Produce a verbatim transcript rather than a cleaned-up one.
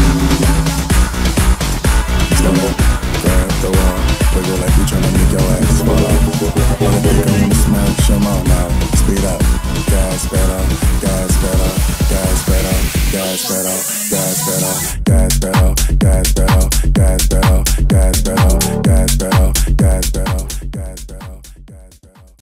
Stumble, grab the wall, wiggle like you tryna make your ass fall off. Wanna think I wanna smash your mouth now. Speed up, gas pedal, gas pedal, gas pedal, gas pedal, gas pedal.